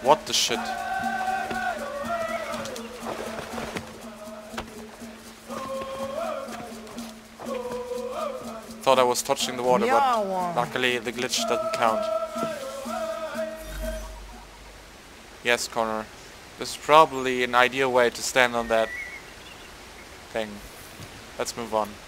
What the shit? Thought I was touching the water, but luckily the glitch doesn't count. Yes, Connor. This is probably an ideal way to stand on that thing. Let's move on.